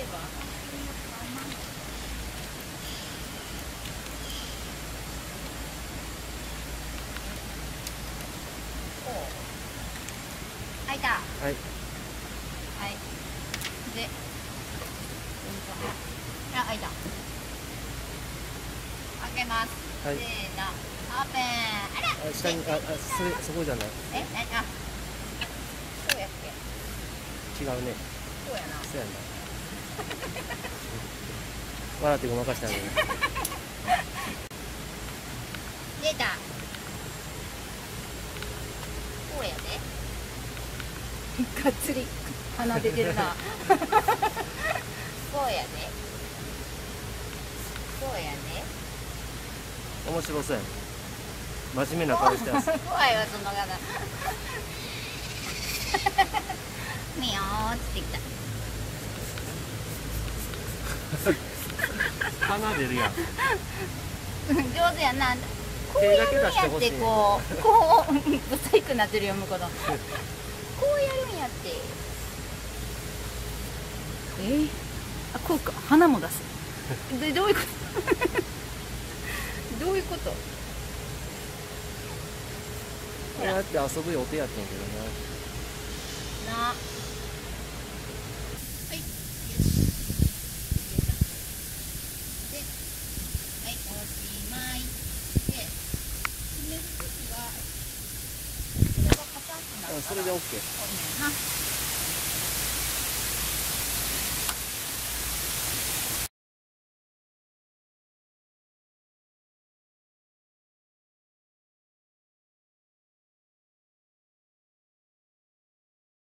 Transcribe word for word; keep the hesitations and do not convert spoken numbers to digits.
開いた。 はい。 はい。で、あ、開いた。開けます。 はい。 せーの、オープン。あら。 あ、下に、あ、あ、それ、そこじゃない。 え、な、あ。そうやっけ。 違うね。 そうやな。 そうやな。笑ってごまかしてあげる。 出た。こうやで。がっつり鼻出てるな。そうやで。そうやで。 面白そうやね。真面目な顔してます。 怖いわ、その方。みよーってきた。 鼻出るやん。 上手やな。こうやるんやって、こう、こう、ブサイクなってるよ、向こうの。こうやるんやって。えー、あ、こうか、鼻も出す。で、どういうこと。どういうこと。 こうやって遊ぶ予定やってんけどな。 な。はい。よし。で、はい、おしまい。で、締めるときは、これが硬くなったら。 それでオッケー。 そうねんな。